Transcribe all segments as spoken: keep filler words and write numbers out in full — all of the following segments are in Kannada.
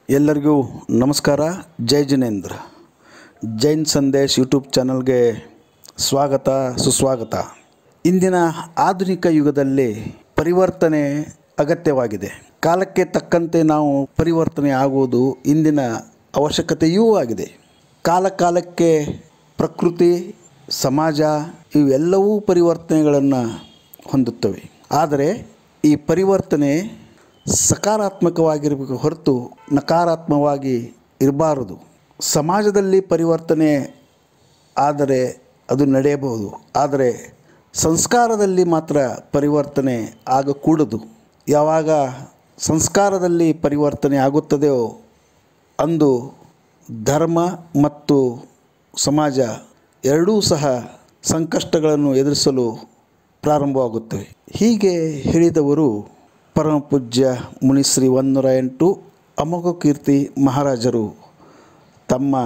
ಎಲ್ಲರಿಗೂ ನಮಸ್ಕಾರ. ಜೈ ಜಿನೇಂದ್ರ. ಜೈನ್ ಸಂದೇಶ್ ಯೂಟ್ಯೂಬ್ ಚಾನಲ್ಗೆ ಸ್ವಾಗತ ಸುಸ್ವಾಗತ. ಇಂದಿನ ಆಧುನಿಕ ಯುಗದಲ್ಲಿ ಪರಿವರ್ತನೆ ಅಗತ್ಯವಾಗಿದೆ. ಕಾಲಕ್ಕೆ ತಕ್ಕಂತೆ ನಾವು ಪರಿವರ್ತನೆ ಆಗುವುದು ಇಂದಿನ ಅವಶ್ಯಕತೆಯೂ ಆಗಿದೆ. ಕಾಲ ಕಾಲಕ್ಕೆ ಪ್ರಕೃತಿ, ಸಮಾಜ ಇವೆಲ್ಲವೂ ಪರಿವರ್ತನೆಗಳನ್ನು ಹೊಂದುತ್ತವೆ. ಆದರೆ ಈ ಪರಿವರ್ತನೆ ಸಕಾರಾತ್ಮಕವಾಗಿರಬೇಕು ಹೊರತು ನಕಾರಾತ್ಮಕವಾಗಿ ಇರಬಾರದು. ಸಮಾಜದಲ್ಲಿ ಪರಿವರ್ತನೆ ಆದರೆ ಅದು ನಡೆಯಬಹುದು, ಆದರೆ ಸಂಸ್ಕಾರದಲ್ಲಿ ಮಾತ್ರ ಪರಿವರ್ತನೆ ಆಗಕೂಡದು. ಯಾವಾಗ ಸಂಸ್ಕಾರದಲ್ಲಿ ಪರಿವರ್ತನೆ ಆಗುತ್ತದೆಯೋ ಅಂದು ಧರ್ಮ ಮತ್ತು ಸಮಾಜ ಎರಡೂ ಸಹ ಸಂಕಷ್ಟಗಳನ್ನು ಎದುರಿಸಲು ಪ್ರಾರಂಭವಾಗುತ್ತವೆ. ಹೀಗೆ ಹೇಳಿದವರು ಪರಮ ಪೂಜ್ಯ ಮುನಿಶ್ರೀ ಒಂದೂರ ಎಂಟು ಅಮೋಘ ಕೀರ್ತಿ ಮಹಾರಾಜರು ತಮ್ಮ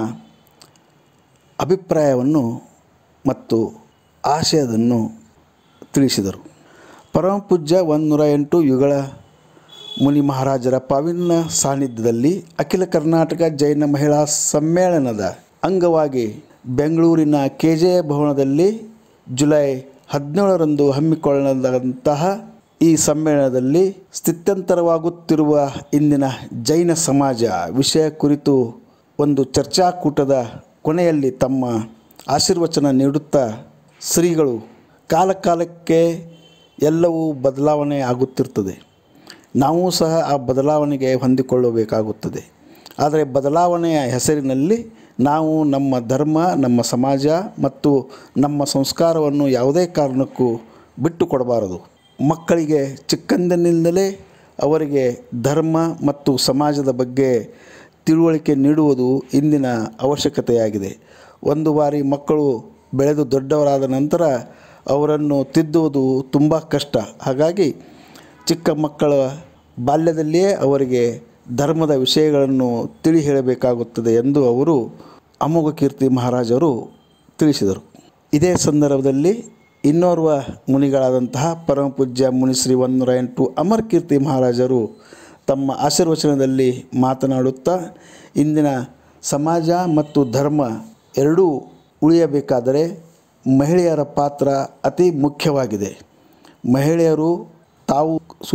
ಅಭಿಪ್ರಾಯವನ್ನು ಮತ್ತು ಆಶಯವನ್ನು ತಿಳಿಸಿದರು. ಪರಮ ಪೂಜ್ಯ ಒಂದೂರ ಎಂಟು ಯುಗಳ ಮುನಿ ಮಹಾರಾಜರ ಪಾವಿನ ಸಾನ್ನಿಧ್ಯದಲ್ಲಿ ಅಖಿಲ ಕರ್ನಾಟಕ ಜೈನ ಮಹಿಳಾ ಸಮ್ಮೇಳನದ ಅಂಗವಾಗಿ ಬೆಂಗಳೂರಿನ ಕೆ ಜೆ ಭವನದಲ್ಲಿ ಜುಲೈ ಹದಿನೇಳರಂದು ಹಮ್ಮಿಕೊಳ್ಳದಂತಹ ಈ ಸಮ್ಮೇಳನದಲ್ಲಿ ಸ್ಥಿತ್ಯಂತರವಾಗುತ್ತಿರುವ ಇಂದಿನ ಜೈನ ಸಮಾಜ ವಿಷಯ ಕುರಿತು ಒಂದು ಚರ್ಚಾಕೂಟದ ಕೊನೆಯಲ್ಲಿ ತಮ್ಮ ಆಶೀರ್ವಚನ ನೀಡುತ್ತಾ ಶ್ರೀಗಳು ಕಾಲಕಾಲಕ್ಕೆ ಎಲ್ಲವೂ ಬದಲಾವಣೆ ಆಗುತ್ತಿರ್ತದೆ. ನಾವು ಸಹ ಆ ಬದಲಾವಣೆಗೆ ಹೊಂದಿಕೊಳ್ಳಬೇಕಾಗುತ್ತದೆ. ಆದರೆ ಬದಲಾವಣೆಯ ಹೆಸರಿನಲ್ಲಿ ನಾವು ನಮ್ಮ ಧರ್ಮ, ನಮ್ಮ ಸಮಾಜ ಮತ್ತು ನಮ್ಮ ಸಂಸ್ಕಾರವನ್ನು ಯಾವುದೇ ಕಾರಣಕ್ಕೂ ಬಿಟ್ಟು ಕೊಡಬಾರದು. ಮಕ್ಕಳಿಗೆ ಚಿಕ್ಕಂದಿನಿಂದಲೇ ಅವರಿಗೆ ಧರ್ಮ ಮತ್ತು ಸಮಾಜದ ಬಗ್ಗೆ ತಿಳುವಳಿಕೆ ನೀಡುವುದು ಇಂದಿನ ಅವಶ್ಯಕತೆಯಾಗಿದೆ. ಒಂದು ಬಾರಿ ಮಕ್ಕಳು ಬೆಳೆದು ದೊಡ್ಡವರಾದ ನಂತರ ಅವರನ್ನು ತಿದ್ದುವುದು ತುಂಬ ಕಷ್ಟ. ಹಾಗಾಗಿ ಚಿಕ್ಕ ಮಕ್ಕಳ ಬಾಲ್ಯದಲ್ಲಿಯೇ ಅವರಿಗೆ ಧರ್ಮದ ವಿಷಯಗಳನ್ನು ತಿಳಿ ಹೇಳಬೇಕಾಗುತ್ತದೆ ಎಂದು ಅವರು ಅಮೋಘ ಕೀರ್ತಿ ಮಹಾರಾಜರು ತಿಳಿಸಿದರು. ಇದೇ ಸಂದರ್ಭದಲ್ಲಿ ಇನ್ನೋರ್ವ ಮುನಿಗಳಾದಂತಹ ಪರಮ ಪೂಜ್ಯ ಮುನಿಶ್ರೀ ಒಂದೂರ ಎಂಟು ಅಮರ ಕೀರ್ತಿ ಮಹಾರಾಜರು ತಮ್ಮ ಆಶೀರ್ವಚನದಲ್ಲಿ ಮಾತನಾಡುತ್ತಾ ಇಂದಿನ ಸಮಾಜ ಮತ್ತು ಧರ್ಮ ಎರಡೂ ಉಳಿಯಬೇಕಾದರೆ ಮಹಿಳೆಯರ ಪಾತ್ರ ಅತಿ ಮುಖ್ಯವಾಗಿದೆ. ಮಹಿಳೆಯರು ತಾವು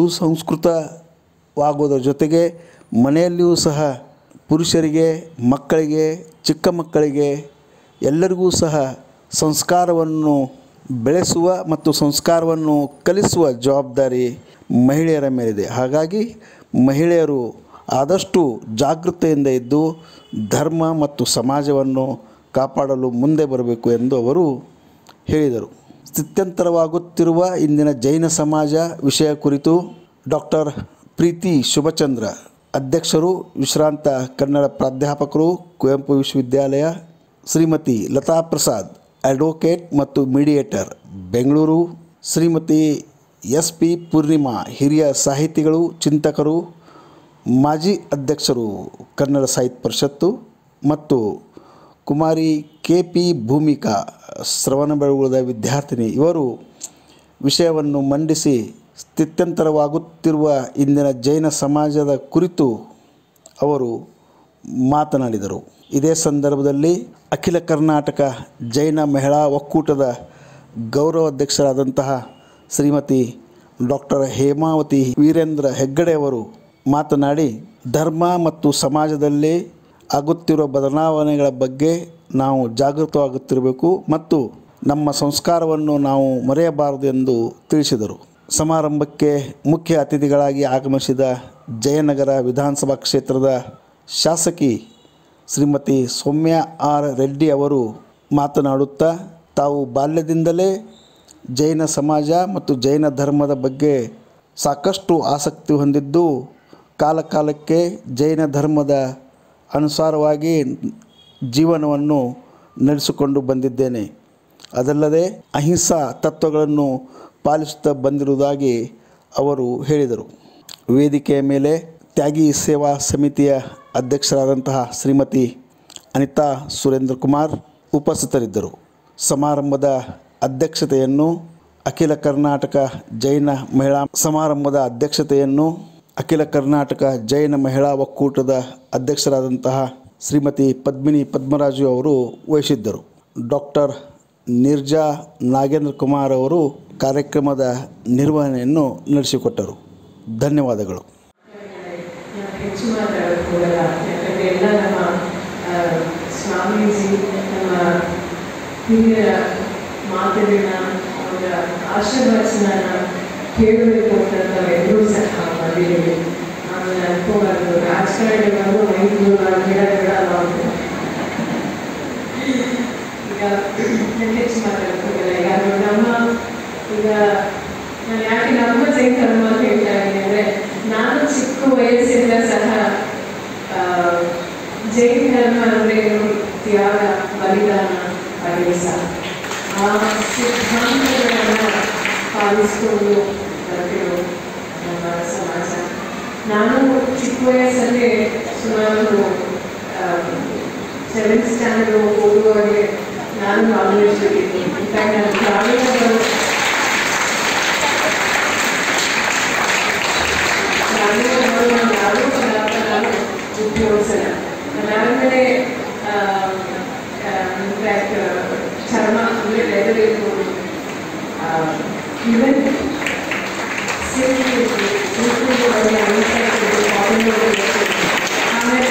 ಸುಸಂಸ್ಕೃತವಾಗುವುದರ ಜೊತೆಗೆ ಮನೆಯಲ್ಲಿಯೂ ಸಹ ಪುರುಷರಿಗೆ, ಮಕ್ಕಳಿಗೆ, ಚಿಕ್ಕ ಮಕ್ಕಳಿಗೆ ಎಲ್ಲರಿಗೂ ಸಹ ಸಂಸ್ಕಾರವನ್ನು ಬೆಳೆಸುವ ಮತ್ತು ಸಂಸ್ಕಾರವನ್ನು ಕಲಿಸುವ ಜವಾಬ್ದಾರಿ ಮಹಿಳೆಯರ ಮೇಲಿದೆ. ಹಾಗಾಗಿ ಮಹಿಳೆಯರು ಆದಷ್ಟು ಜಾಗೃತೆಯಿಂದ ಇದ್ದು ಧರ್ಮ ಮತ್ತು ಸಮಾಜವನ್ನು ಕಾಪಾಡಲು ಮುಂದೆ ಬರಬೇಕು ಎಂದು ಅವರು ಹೇಳಿದರು. ಸ್ಥಿತ್ಯಂತರವಾಗುತ್ತಿರುವ ಇಂದಿನ ಜೈನ ಸಮಾಜ ವಿಷಯ ಕುರಿತು ಡಾಕ್ಟರ್ ಪ್ರೀತಿ ಶುಭಚಂದ್ರ, ಅಧ್ಯಕ್ಷರು, ವಿಶ್ರಾಂತ ಕನ್ನಡ ಪ್ರಾಧ್ಯಾಪಕರು, ಕುವೆಂಪು ವಿಶ್ವವಿದ್ಯಾಲಯ, ಶ್ರೀಮತಿ ಲತಾ ಪ್ರಸಾದ್, ಅಡ್ವೊಕೇಟ್ ಮತ್ತು mediator, Bengaluru, Shrimati S P Poornima, ಹಿರಿಯ ಸಾಹಿತಿಗಳು, ಚಿಂತಕರು, ಮಾಜಿ ಅಧ್ಯಕ್ಷರು ಕನ್ನಡ ಸಾಹಿತ್ಯ ಪರಿಷತ್ತು, ಮತ್ತು ಕುಮಾರಿ ಕೆ ಪಿ ಭೂಮಿಕಾ, ಶ್ರವಣಬೆಳಗೊಳದ ವಿದ್ಯಾರ್ಥಿನಿ, ಇವರು ವಿಷಯವನ್ನು ಮಂಡಿಸಿ ಸ್ಥಿತ್ಯಂತರವಾಗುತ್ತಿರುವ ಇಂದಿನ ಜೈನ ಸಮಾಜದ ಕುರಿತು ಅವರು ಮಾತನಾಡಿದರು. ಇದೇ ಸಂದರ್ಭದಲ್ಲಿ ಅಖಿಲ ಕರ್ನಾಟಕ ಜೈನ ಮಹಿಳಾ ಒಕ್ಕೂಟದ ಗೌರವ ಅಧ್ಯಕ್ಷರಾದಂತಹ ಶ್ರೀಮತಿ ಡಾಕ್ಟರ್ ಹೇಮಾವತಿ ವೀರೇಂದ್ರ ಹೆಗ್ಗಡೆಯವರು ಮಾತನಾಡಿ ಧರ್ಮ ಮತ್ತು ಸಮಾಜದಲ್ಲಿ ಆಗುತ್ತಿರುವ ಬದಲಾವಣೆಗಳ ಬಗ್ಗೆ ನಾವು ಜಾಗೃತವಾಗುತ್ತಿರಬೇಕು ಮತ್ತು ನಮ್ಮ ಸಂಸ್ಕಾರವನ್ನು ನಾವು ಮರೆಯಬಾರದು ಎಂದು ತಿಳಿಸಿದರು. ಸಮಾರಂಭಕ್ಕೆ ಮುಖ್ಯ ಅತಿಥಿಗಳಾಗಿ ಆಗಮಿಸಿದ ಜಯನಗರ ವಿಧಾನಸಭಾ ಕ್ಷೇತ್ರದ ಶಾಸಕಿ ಶ್ರೀಮತಿ ಸೌಮ್ಯ ಆರ್ ರೆಡ್ಡಿ ಅವರು ಮಾತನಾಡುತ್ತಾ ತಾವು ಬಾಲ್ಯದಿಂದಲೇ ಜೈನ ಸಮಾಜ ಮತ್ತು ಜೈನ ಧರ್ಮದ ಬಗ್ಗೆ ಸಾಕಷ್ಟು ಆಸಕ್ತಿ ಹೊಂದಿದ್ದು ಕಾಲಕಾಲಕ್ಕೆ ಜೈನ ಧರ್ಮದ ಅನುಸಾರವಾಗಿ ಜೀವನವನ್ನು ನಡೆಸಿಕೊಂಡು ಬಂದಿದ್ದೇನೆ. ಅದಲ್ಲದೆ ಅಹಿಂಸಾ ತತ್ವಗಳನ್ನು ಪಾಲಿಸುತ್ತಾ ಬಂದಿರುವುದಾಗಿ ಅವರು ಹೇಳಿದರು. ವೇದಿಕೆಯ ಮೇಲೆ ತ್ಯಾಗಿ ಸೇವಾ ಸಮಿತಿಯ ಅಧ್ಯಕ್ಷರಾದಂತಹ ಶ್ರೀಮತಿ ಅನಿತಾ ಸುರೇಂದ್ರ ಕುಮಾರ್ ಉಪಸ್ಥಿತರಿದ್ದರು. ಸಮಾರಂಭದ ಅಧ್ಯಕ್ಷತೆಯನ್ನು ಅಖಿಲ ಕರ್ನಾಟಕ ಜೈನ ಮಹಿಳಾ ಸಮಾರಂಭದ ಅಧ್ಯಕ್ಷತೆಯನ್ನು ಅಖಿಲ ಕರ್ನಾಟಕ ಜೈನ ಮಹಿಳಾ ಒಕ್ಕೂಟದ ಅಧ್ಯಕ್ಷರಾದಂತಹ ಶ್ರೀಮತಿ ಪದ್ಮಿನಿ ಪದ್ಮರಾಜು ಅವರು ವಹಿಸಿದ್ದರು. ಡಾಕ್ಟರ್ ನಿರ್ಜಾ ನಾಗೇಂದ್ರ ಕುಮಾರ್ ಅವರು ಕಾರ್ಯಕ್ರಮದ ನಿರ್ವಹಣೆಯನ್ನು ನಡೆಸಿಕೊಟ್ಟರು. ಧನ್ಯವಾದಗಳು. ಹೆಚ್ಚು ಮಾತಾಡೋಕ್ಕೋಗಲ್ಲ, ಯಾಕಂದರೆ ಎಲ್ಲ ನಮ್ಮ ಸ್ವಾಮೀಜಿ ನಮ್ಮ ಹಿರಿಯರ ಮಾತುಗಳನ್ನ ಅವರ ಆಶೀರ್ವಚನ ಕೇಳಬೇಕು ಅಂತ ನಾವೆಲ್ಲರೂ ಸಹ ಬಂದಿದ್ದೀವಿ. ಆಮೇಲೆ ಅನ್ಕೋಬಾರ್ದು ರಾಜಕಾರಣಿಗಳು ಐದು ನಾಲ್ಕು ಗಿಡಗಳ ನಾವು ಈಗ ನಾನು ಹೆಚ್ಚು ಮಾತಾಡೋಕ್ಕೋಗಲ್ಲ. ಈಗ ನಮ್ಮ ಈಗ ನಾನು ಯಾಕೆ ನಮ್ಮ ಜೈನ ಧರ್ಮ ಅಂತ ಹೇಳ್ತಾ ಇದ್ದೀನಿ ಅಂದರೆ, ನಾನು ಚಿಕ್ಕ ವಯಸ್ಸಿಂದ ಸಹ ಜೈನ ಧರ್ಮ ಅಂದರೆ ತ್ಯಾಗ, ಬಲಿದಾನ, ಅಹಿಂಸ ಆ ಸಿದ್ಧಾಂತಗಳನ್ನು ಪಾಲಿಸಿಕೊಂಡು ಬರ್ತಿರೋ ನಮ್ಮ ಸಮಾಜ. ನಾನು ಚಿಕ್ಕ ವಯಸ್ಸಲ್ಲೇ ಸುಮಾರು ಸೆವೆಂತ್ ಸ್ಟ್ಯಾಂಡರ್ಡ್ ಓದುವಾಗೆ ನಾನು ನಾಲೆಜ್ ಇದ್ದೀನಿ. ಇನ್ಫ್ಯಾಕ್ಟ್ ನಾನು ಗ್ರಾಮೀಣಗಳು ಗ್ರಾಮೀಣಗಳು ಯಾರೂ ಪದಾರ್ಥ ನಾನು ಉಪಯೋಗಿಸಲ್ಲ. ಅದಾದಮೇಲೆ ಇನ್ಫ್ಯಾಕ್ಟ್ ಚರ್ಮ ಅಂದರೆ ಲೆದರ್ ಇರ್ಬೋದು, ಈವನ್ ಆಮೇಲೆ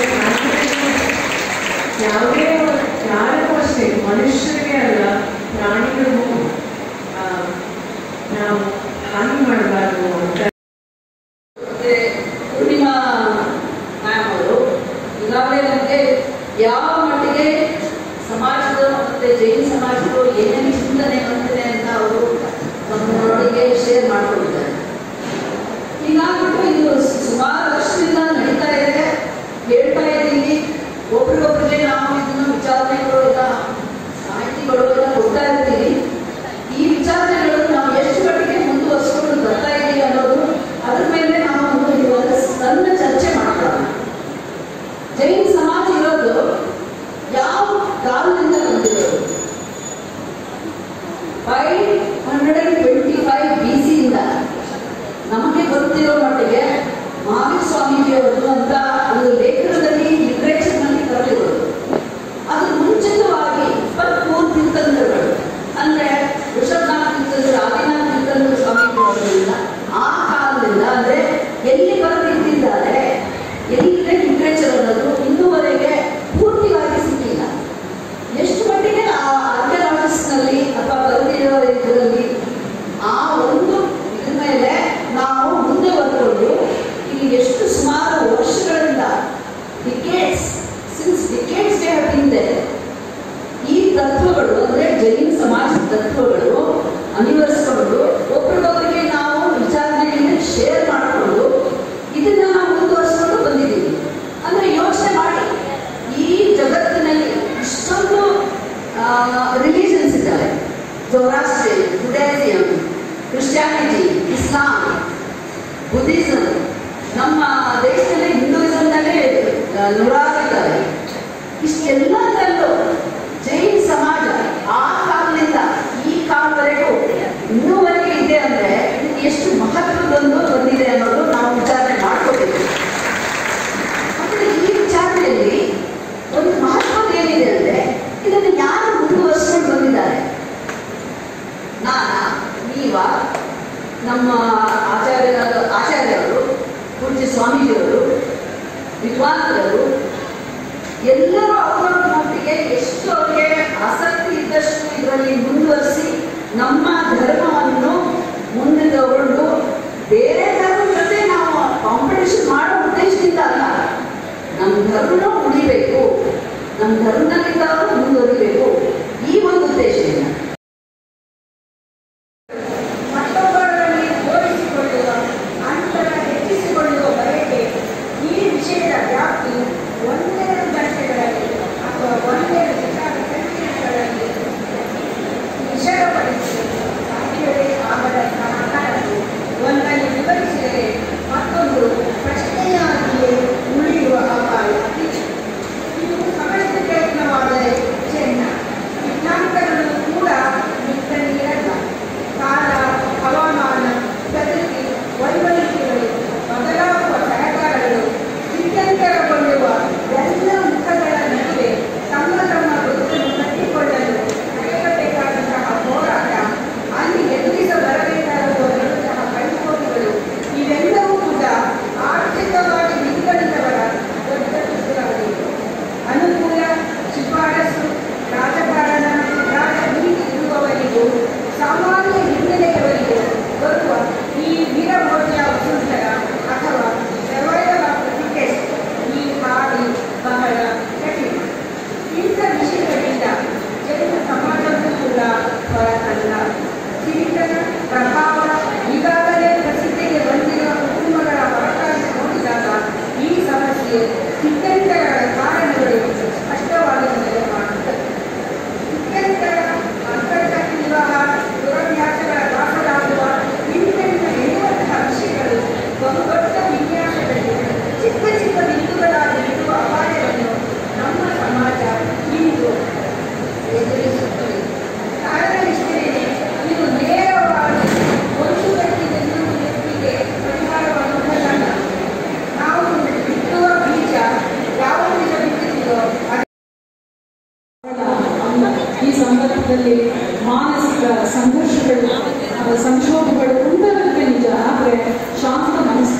ಯಾವುದೇ ಯಾರಿಗೂ ಅಷ್ಟೇ, ಮನುಷ್ಯರಿಗೆ ಅಲ್ಲ ಪ್ರಾಣಿಗಳಿಗೂ ನಾವು ಹಾನಿ ಮಾಡಬಾರ್ದು ಅಂತ. ಪೂರ್ಣಿಮಾ ಮ್ಯಾಮ್ ಅವರು ಈಗಾಗಲೇ ನಮಗೆ ಯಾವ ಮಟ್ಟಿಗೆ ಸಮಾಜದ ಮತ್ತು ಜೈನ ಸಮಾಜದ ಏನೇನು ಚಿಂತನೆ ಬಂದಿದೆ ಅಂತ ಅವರು ನಮ್ಮೊಳಗೆ ಶೇರ್ ಮಾಡಿಕೊಂಡಿದ್ದಾರೆ. ಹೀಗಾಗ್ಬಿಟ್ಟು ಇದು ಸುಮಾರು ವರ್ಷದಿಂದ ನಡೀತಾ ಇದೆ, ಹೇಳ್ತಾ ಇದ್ದೀವಿ. ಒಬ್ರಿಗೊಬ್ಬರಿಗೆ ನಾವು ಇದನ್ನು ವಿಚಾರಣೆಗಳು ಎಲ್ಲ ಮಾಹಿತಿಗಳು ಎಲ್ಲ ಕೊಡ್ತಾ ಇರ್ತೀವಿ. ಈ ವಿಚಾರಣೆಗಳು ನಾವು ಎಷ್ಟು ಮಟ್ಟಿಗೆ ಮುಂದುವರಿಸ್ಕೊಂಡು ಬರ್ತಾ ಇದ್ದೀವಿ ಅನ್ನೋದು ಅದ್ರ ಮೇಲೆ ನಾವು ಒಂದು ಸಣ್ಣ ಚರ್ಚೆ ಮಾಡ್ಕೊಳ್ಳೋಣ. ಜೈನ ಸಮಾಜ ಇರೋದು ಯಾವ ಕಾಲದಿಂದ ಬಂದಿರೋದು? Five hundred and twenty five B ಸಿಯಿಂದ ನಮಗೆ ಗೊತ್ತಿರೋ ಮಟ್ಟಿಗೆ ಮಹಾವೀರ ಸ್ವಾಮೀಜಿಯವರು ಅಂತ ಒಂದು ಲೇಖನದಲ್ಲಿ ಲಿಟ್ರೇಚರ್ನಲ್ಲಿ ಬರೆದಿರೋದು. ಅದು ಮುಂಚಿತವಾಗಿ ಇಪ್ಪತ್ಮೂರು ತೀರ್ಥಂಕರಗಳು ಅಂದರೆ ಋಷಭನಾಥ ತೀರ್ಥರು, ಆದಿನಾಥ ತೀರ್ಥರು ಸ್ವಾಮೀಜಿಯವರಿಂದ ಆ ಕಾಲದಿಂದ ಅಂದರೆ ಎಲ್ಲಿ ಬರೆದಿಟ್ಟಿದ್ದಾರೆ, ಎಲ್ಲಿದೆ ಲಿಟ್ರೇಚರ್ ಅನ್ನೋದು ಇನ್ನೂವರೆಗೆ ಪೂರ್ತಿಯಾಗಿ ಸಿಕ್ಕಿಲ್ಲ. ಎಷ್ಟು ಮಟ್ಟಿಗೆ ಆ ಆರ್ಕಿಯಾಲಜಿಸ್ಟ್ನಲ್ಲಿ ಅಥವಾ ಬರೆದಿರೋ ಇದರಲ್ಲಿ ಆ ಒಂದು ಇದ್ರ ಮೇಲೆ ನಾವು ಮುಂದೆ ಬರ್ಕೊಂಡು ಇಲ್ಲಿ ಎಷ್ಟು ಸುಮಾರು ವರ್ಷಗಳಿಂದ ಡಿಕೇಡ್ಸ್ ಸಿನ್ಸ್ ಡಿಕೇಡ್ಸ್ ಹಿಂದೆ ಈ ತತ್ವಗಳು ಅಂದರೆ ಜೈನ ಸಮಾಜದ ತತ್ವಗಳು ಅನಿವರ್ಸ್ಕೊಂಡು ಒಬ್ಬರಿಗೊಬ್ಬರಿಗೆ ನಾವು ವಿಚಾರಣೆಯನ್ನು ಶೇರ್ ಮಾಡಿಕೊಂಡು ಇದನ್ನ ನಾವು ಮುಂದುವರಿಸ್ಕೊಂಡು ಬಂದಿದ್ದೀವಿ. ಅಂದರೆ ಯೋಚನೆ ಮಾಡಿ, ಈ ಜಗತ್ತಿನಲ್ಲಿ ಇಷ್ಟೊಂದು ರಿಲಿಜನ್ಸ್ ಇದ್ದಾವೆ. Zoroastrian, Judaism, Christianity, Islam, Buddhism. ನಮ್ಮ ದೇಶದಲ್ಲಿ ಹಿಂದೂಯಿಸಮ್ನಲ್ಲೇ ನೂರಾರು ಇದ್ದಾವೆ. ಇಷ್ಟೆಲ್ಲದರಲ್ಲೂ ಜೈನ ಸಮಾಜ ಆ ಕಾಲದಿಂದ ಈ ಕಾಲವರೆಗೂ ಇನ್ನೂವರೆಗೆ ಇದೆ ಅಂದರೆ ಎಷ್ಟು ಮಹತ್ವದೊಂದು ಬಂದಿದೆ ಅನ್ನೋದು ನಾವು ವಿಚಾರಣೆ ಮಾಡ್ಕೋಬೇಕು. ಆದರೆ ಈ ವಿಚಾರಣೆಯಲ್ಲಿ ಒಂದು ಮಹತ್ವದ ಏನಿದೆ ಅಂದರೆ ಇದನ್ನು ಯಾರು ಮುಂದುವರಿಸ್ಕೊಂಡು ಬಂದಿದ್ದಾರೆ? ನಾನಾ, ನೀವ, ನಮ್ಮ ಆಚಾರ್ಯ ಆಚಾರ್ಯರು, ಪೂಜ್ಯ ಸ್ವಾಮೀಜಿಯವರು, ವಿದ್ವಾಂಸರು ಎಲ್ಲರೂ ಅವರ ಮಟ್ಟಿಗೆ ಎಷ್ಟು ಅವರಿಗೆ ಆಸಕ್ತಿ ಇದ್ದಷ್ಟು ಇದರಲ್ಲಿ ಮುಂದುವರಿಸಿ ನಮ್ಮ ಧರ್ಮವನ್ನು ಮುಂದೆ ತಗೊಂಡು ಬೇರೆ ಧರ್ಮದ ಜೊತೆ ನಾವು ಕಾಂಪಿಟೇಷನ್ ಮಾಡೋ ಉದ್ದೇಶದಿಂದ ಅಲ್ಲ, ನಮ್ಮ ಧರ್ಮನೂ ಉಳಿಬೇಕು, ನಮ್ಮ ಧರ್ಮದಿಂದ ಮುಂದುವರಿಬೇಕು, ಈ ಒಂದು ಉದ್ದೇಶದಿಂದ ಮತ್ತೊಬ್ಬರಲ್ಲಿ ಹೋಲಿಸಿಕೊಳ್ಳುವ ಅಂತರ ಹೆಚ್ಚಿಸಿಕೊಳ್ಳುವ ಬಯಕೆ ಈ ವಿಷಯದ ವ್ಯಾಪ್ತಿ ಒಂದೆರಡು ಗಂಟೆಗಳಲ್ಲಿ ಅಥವಾ ಒಂದೆರಡು ವಿಚಾರ ಸಂಕಿರಣಗಳಲ್ಲಿ ವಿಷಯಪಡಿಸಿ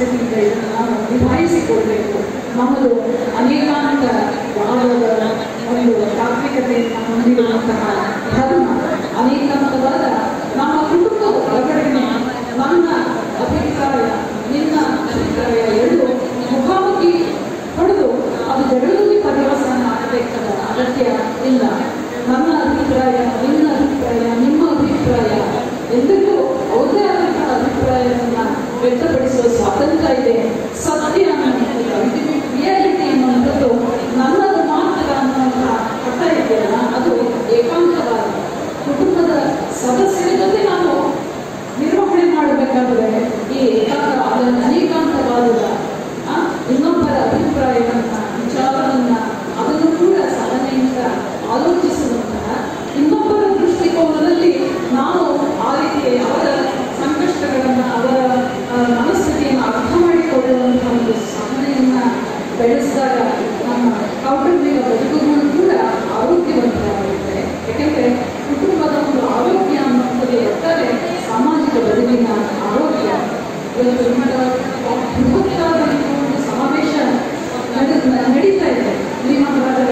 ಮನಸ್ಥಿತಿಯಿಂದ ಇದನ್ನು ನಾವು ನಿಭಾಯಿಸಿಕೊಳ್ಬೇಕು. ನಮ್ಮದು ಅನೇಕಾಂತ ವಾದದ ಒಂದು ತಾತ್ವಿಕತೆಯನ್ನು ಹೊಂದಿರುವಂತಹ ಧರ್ಮ, ಅನೇಕಾಂತವಾದ ನಮ್ಮ ಕುಟುಂಬದ ಒಳಗಡೆನೆ ನನ್ನ ಅಭಿಪ್ರಾಯ ನಿನ್ನ ಅಭಿಪ್ರಾಯ ಎರಡು ಮುಖಾಮುಖಿ ಹೊಡೆದು ಅದು ಜಗಳದಲ್ಲಿ ಪರಿವರ್ತನೆ ಮಾಡಬೇಕಾದ ಅಗತ್ಯ ಇಲ್ಲ. ನನ್ನ ಅಭಿಪ್ರಾಯ ನಿನ್ನ ಅಭಿಪ್ರಾಯ ನಿಮ್ಮ ಅಭಿಪ್ರಾಯ ಎಂದಕ್ಕೂ ಅವ್ರದೇ ಆದಂತಹ ಅಭಿಪ್ರಾಯವನ್ನು ವ್ಯಕ್ತಪಡಿಸುವ ಸ್ವಾತಂತ್ರ್ಯ ಇದೆ. ಸತ್ಯ ಅನ್ನುವಂಥದ್ದು ರಿಯಾಲಿಟಿ ಅನ್ನುವಂಥದ್ದು ನನ್ನದು ಮಾತ್ರ ಅನ್ನುವಂತಹ ಹಠ ಇದೆಯಲ್ಲ, ಅದು ಏಕಾಂತವಾದ ಕುಟುಂಬದ ಸದಸ್ಯರ ಜೊತೆ ನಾವು ನಿರ್ವಹಣೆ ಮಾಡಬೇಕಾದ್ರೆ ಈ ಏಕಾಂತ ಅದನ್ನು ಅನೇಕಾಂತವಾದ ಇನ್ನೊಬ್ಬರ ಅಭಿಪ್ರಾಯವನ್ನ ವಿಚಾರವನ್ನ ಅದನ್ನು ಕೂಡ ಸಹನೆಯಿಂದ ಆಲೋಚಿಸುವಂತಹ ಇನ್ನೊಬ್ಬರ ದೃಷ್ಟಿಕೋನದಲ್ಲಿ ನಾವು ಆ ರೀತಿ ಅವರ ಸಂಕಷ್ಟಗಳನ್ನು ಅವರ ಮನಸ್ಥಿತಿಯನ್ನು ಅರ್ಥ ಮಾಡಿಕೊಳ್ಳುವಂತಹ ಒಂದು ಸಹನೆಯನ್ನ ಬೆಳೆಸಿದಾಗ ನಮ್ಮ ಕೌಟುಂಬಿಕ ಬದುಕುಗಳು ಕೂಡ ಆರೋಗ್ಯವಂತವಾಗಿರುತ್ತೆ. ಯಾಕೆಂದ್ರೆ ಕುಟುಂಬದ ಒಂದು ಆರೋಗ್ಯ ಅನ್ನುವಂಥದ್ದು ಒಟ್ಟಾರೆ ಸಾಮಾಜಿಕ ಬದುಕಿನ ಆರೋಗ್ಯ. ಇವತ್ತು ಬೃಹತ್ತಾದ ಒಂದು ಸಮಾವೇಶ ನಡೀತಾ ಇದೆ. ನಿಮ್ಮ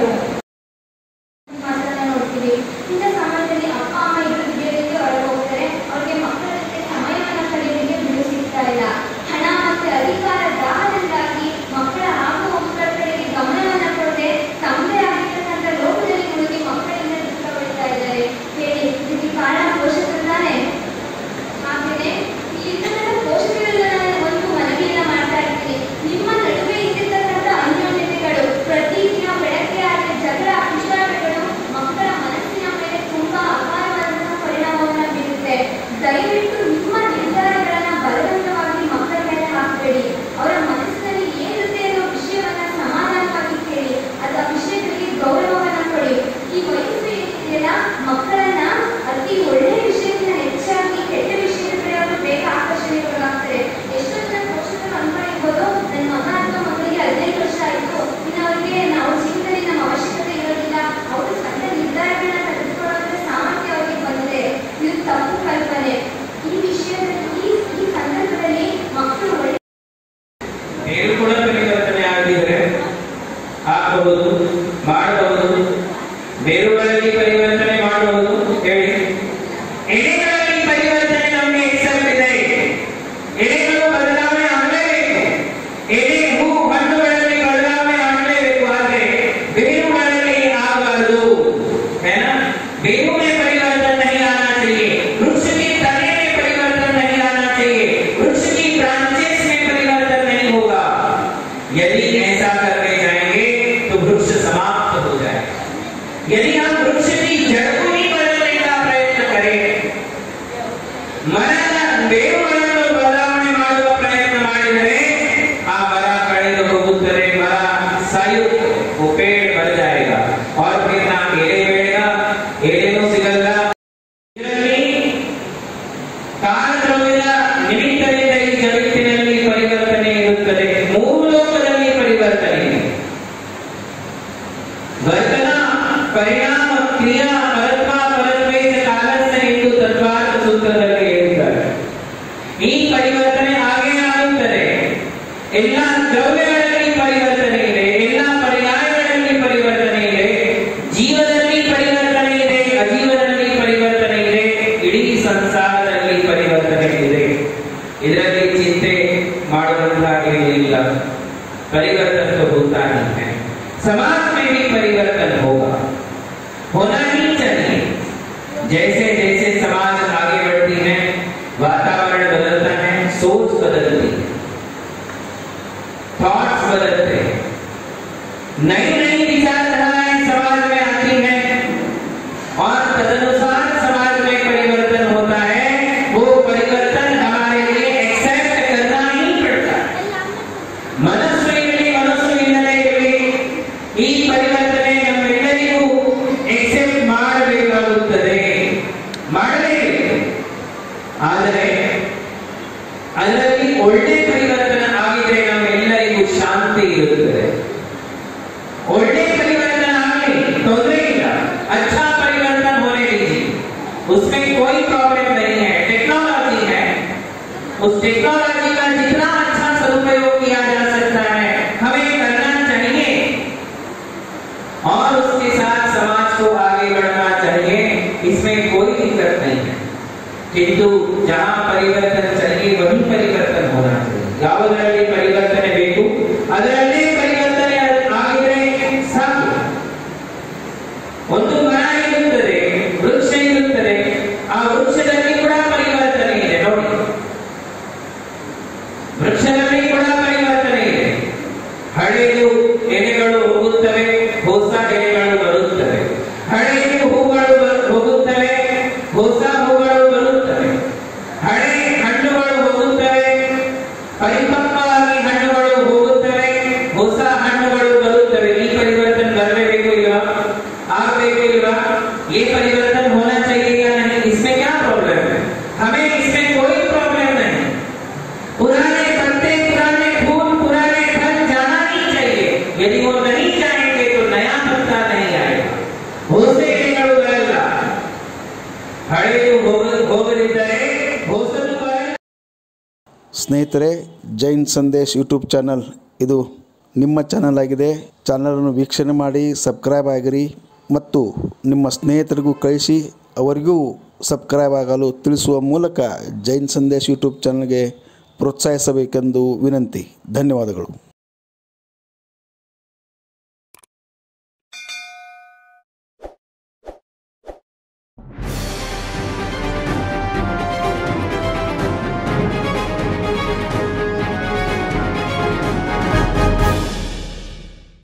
ನೋಡ್ತೀವಿ. ಇಂಥ ಸಮಯದಲ್ಲಿ ಅಪ್ಪ ಅಮ್ಮ ಇಬ್ಬರು ವಿದ್ಯಾರ್ಥಿಗೆ ಹೊರಗೆ ಹೋಗ್ತಾರೆ. ಅವ್ರಿಗೆ ಮಕ್ಕಳ ಜೊತೆ ಸಮಯವನ್ನು ಕಳೆಯಲಿಕ್ಕೆ ಬಿಡು ಸಿಗ್ತಾ ಇಲ್ಲ. ಹಣ ಮತ್ತು ಅಧಿಕಾರ ದಾಹದಿಂದಾಗಿ ಮಕ್ಕಳ ಆಗು ಹೋಗುಗಳ ಕಡೆಗೆ ಗಮನವನ್ನು ಕೊಡದೆ ತಮ್ಮದೇ ಆಗಿರ್ತಕ್ಕಂಥ ಲೋಕದಲ್ಲಿ ಮುಳುಗಿ ಮಕ್ಕಳಿಂದ ದುಃಖ ಪಡ್ತಾ ಇದ್ದಾರೆ. ಹೇಳಿ, ಇದಕ್ಕೆ ಕಾರಣ ಪೋಷಕರು ತಾನೆ. ಹಾಗೆಯೇ ಇದನ್ನೆಲ್ಲ ಪೋಷಕರೆಲ್ಲ ನಾನು ಒಂದು ಮನವಿಯನ್ನ ಮಾಡ್ತಾ ಇರ್ತೀನಿ. ನಿಮ್ಮ ನಡುವೆ ಇದ್ದಿರ್ತಕ್ಕಂಥ ಅನ್ಯೋನ್ಯತೆಗಳು ಪ್ರತಿದಿನ ಬೆಳಗ್ಗೆ ಆಗಲಿ ಜಗಳ ಪಿಶಾಚಿಗಳು ಮಕ್ಕಳ ಮನಸ್ಸಿನ ಮೇಲೆ ತುಂಬಾ ಅಪಾರವಾದಂತಹ ಪರಿಣಾಮವನ್ನು ಬೀರುತ್ತೆ. ದಯವಿಟ್ಟು ನಿಮ್ಮ ನಿರ್ಧಾರಗಳನ್ನ ಬಲವಂತವಾಗಿ ಮಕ್ಕಳ ಮೇಲೆ ಹಾಕಬೇಡಿ. ಅವರ ಮನಸ್ಸಿನಲ್ಲಿ ಏನಿರುತ್ತೆ ಅನ್ನೋ ವಿಷಯವನ್ನ ಸಮಾಧಾನವಾಗಿ ಕೇಳಿ, ಅದ ವಿಷಯಗಳಿಗೆ ಗೌರವವನ್ನ ಕೊಡಿ. ಈ ವಯಸ್ಸು ಏನಿದೆಯಲ್ಲ, ಮಕ್ಕಳನ್ನ ಅತಿ ಒಳ್ಳೆಯ ವಿಷಯಕ್ಕಿಂತ ಹೆಚ್ಚಾಗಿ ಕೆಟ್ಟ ವಿಷಯದ ಕಡೆ ಅವರು ಬೇಗ ಆಕರ್ಷಣೆಗೊಳಗಾಗ್ತಾರೆ. ಎಷ್ಟೋ ಜನ ಪೋಷಕರು ಅನ್ಕೊಂಡಿರ್ಬೋದು, ನನ್ನ ಮಗ ಅಥವಾ ಮಗಳಿಗೆ ಹದಿನೈದು ವರ್ಷ ಆಯಿತು, ಇನ್ನು ಅವರಿಗೆ ನಾವು ಜೀವನದಲ್ಲಿ ನಮ್ಮ ಅವಶ್ಯಕತೆ ಇರೋದಿಲ್ಲ, ಅವರು ಸಣ್ಣ ನಿರ್ಧಾರಗಳನ್ನ ತೆಗೆದುಕೊಳ್ಳುವಂತ ಸಾಮರ್ಥ್ಯ ಅವರಿಗೆ ಬಂದಿದೆ. ಇದು ತಪ್ಪು ಕಲ್ಪನೆ. ಈ ವಿಷಯದಲ್ಲಿ ಈ ಸಂದರ್ಭದಲ್ಲಿ ಮಕ್ಕಳು ಒಳ್ಳೆ ಏನು ಕೂಡ ಪರಿವರ್ತನೆ ಆಗಿದ್ರೆ ಆಗಬಹುದು, ಮಾಡಬಹುದು. ಬೇರುಗಳಲ್ಲಿ ಪರಿವರ್ತನೆ ಮಾಡಬಹುದು. ಹೇಳಿ, ಎಲೆಗಳಲ್ಲಿ ಪರಿವರ್ತನೆ ನಮಗೆ ಹೆಸರಿದೆ. ಎಲೆಗಳು ಬದಲಾವಣೆ ಆಗಲೇಬೇಕು. ಎಲೆ ಹೂ ಹಣ್ಣುಗಳಲ್ಲಿ ಬದಲಾವಣೆ ಆಗಲೇಬೇಕು. ಆದರೆ ಬೇರುಗಳಲ್ಲಿ ಆಗಬಾರದು. ಬೇರು में परिवर्तन नहीं आना चाहिए. वृक्ष के तने में परिवर्तन नहीं आना चाहिए. वृक्ष की ब्रांचेस में परिवर्तन नहीं होगा. यदि ऐसा करके जाएंगे तो वृक्ष समाप्त हो जाएगा. यदि हम वृक्ष की जड़ को ही बदलने का प्रयत्न करें, ಮರದ ಬೇರುಗಳನ್ನು ಬದಲಾವಣೆ ಮಾಡುವ ಪ್ರಯತ್ನ ಮಾಡಿದರೆ ಆ ಮರ ಕಳೆದು ಹೋಗುತ್ತದೆ, ಮರ ಸಾಯುತ್ತೆ, ಪೇड़ मर जाएगा और फिर ना ಎಲೆ ಬೆಳೆगा, ಎಲೆನೂ ಸಿಗಲ್ಲ. ಇದರಲ್ಲಿ ಕಾಲದ್ರವ್ಯದ ನಿಮಿತ್ತದಿಂದ ಈ ಜಗತ್ತಿನಲ್ಲಿ ಪರಿವರ್ತನೆ ಇರುತ್ತದೆ. ಮೂರು ಲೋಕದಲ್ಲಿ ಪರಿವರ್ತನೆ ಇದೆ. ವರ್ತನ ಪರಿಣಾಮ ಕ್ರಿಯಾ ಪರತ್ವ ಪರತ್ವೇಶ ಕಾಲಸ್ಥ ಎಂದು ತತ್ವಾರ್ಥ ಸೂತ್ರದಲ್ಲಿ ಹೇಳ್ತಾರೆ. ಈ ಪರಿವರ್ತನೆ ಹಾಗೆ ಆಗುತ್ತದೆ. ಎಲ್ಲ ದ್ರವ್ಯಗಳಲ್ಲಿ ಪರಿವರ್ತನೆ ಇದೆ, ಎಲ್ಲ ಪರ್ಯಾಯಗಳಲ್ಲಿ ಪರಿವರ್ತನೆ ಇದೆ, ಜೀವದಲ್ಲಿ ಪರಿವರ್ತನೆ ಇದೆ, ಅಜೀವದಲ್ಲಿ ಪರಿವರ್ತನೆ ಇದೆ, ಇಡೀ ಸಂಸಾರದಲ್ಲಿ ಪರಿವರ್ತನೆ ಇದೆ. ಇದರಲ್ಲಿ ಚಿಂತೆ ಮಾಡುವಂತಾಗಿರಲಿಲ್ಲ. परिवर्तन तो होता ही है. समाज में भी परिवर्तन होगा, होना ही चाहिए. जैसे जैसे समाज आगे बढ़ती है, वातावरण बदलता है, सोच बदलती है, थॉट्स बदलते हैं, नई नई विचारधाराएं समाज में आती हैं और तदनुसार समाज में परिवर्तन होता है. वो परिवर्तन हमारे लिए एक्सेप्ट करना ही पड़ता है. मनुष्य मनुष्य ಈ ಪರಿವರ್ತನೆ ನಮ್ಮೆಲ್ಲರಿಗೂ ಎಕ್ಸೆಪ್ಟ್ ಮಾಡಬೇಕಾಗುತ್ತದೆ, ಮಾಡಲೇಬೇಕು. ಆದರೆ ಅದರಲ್ಲಿ ಒಳ್ಳೆ ಪರಿವರ್ತನೆ ಆಗಿದ್ರೆ ನಮ್ಮೆಲ್ಲರಿಗೂ ಶಾಂತಿ ಇರುತ್ತದೆ. ಸ್ನೇಹಿತರೆ, ಜೈನ್ ಸಂದೇಶ್ ಯೂಟ್ಯೂಬ್ ಚಾನಲ್ ಇದು ನಿಮ್ಮ ಚಾನಲ್ ಆಗಿದೆ. ಚಾನಲನ್ನು ವೀಕ್ಷಣೆ ಮಾಡಿ, ಸಬ್ಸ್ಕ್ರೈಬ್ ಆಗಿರಿ ಮತ್ತು ನಿಮ್ಮ ಸ್ನೇಹಿತರಿಗೂ ಕಳಿಸಿ ಅವರಿಗೂ ಸಬ್ಸ್ಕ್ರೈಬ್ ಆಗಲು ತಿಳಿಸುವ ಮೂಲಕ ಜೈನ್ ಸಂದೇಶ್ ಯೂಟ್ಯೂಬ್ ಚಾನಲ್ಗೆ ಪ್ರೋತ್ಸಾಹಿಸಬೇಕೆಂದು ವಿನಂತಿ. ಧನ್ಯವಾದಗಳು.